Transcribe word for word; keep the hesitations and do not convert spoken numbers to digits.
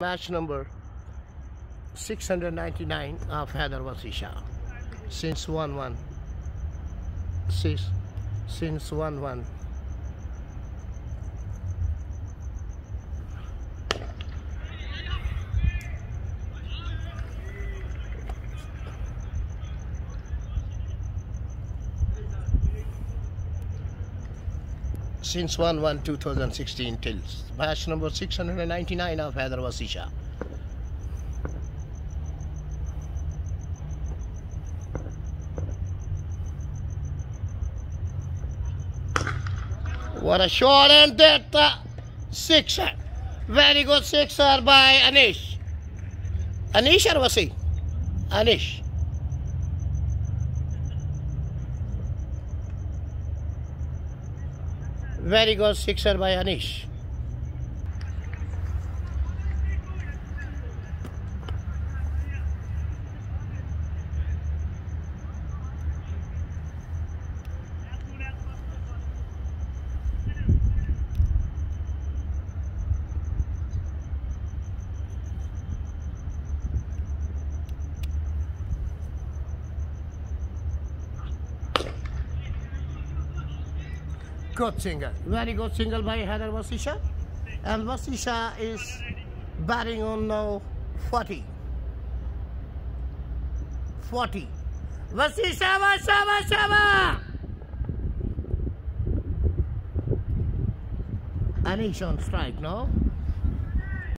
Match number six hundred ninety-nine of HAIDER versus SHAH. Since one one. Six, since one one. Since one one two thousand sixteen till match number six hundred ninety-nine of HAIDER versus SHAH. What a shot, and that uh, sixer. Very good sixer by Anish. Anish or Wasi? Anish. Very good sixer by Anish. Good single, very good single by HAIDER versus SHAH, and versus SHAH is batting on now forty. forty. versus SHAH, SHAH, SHAH. Anish on strike, no?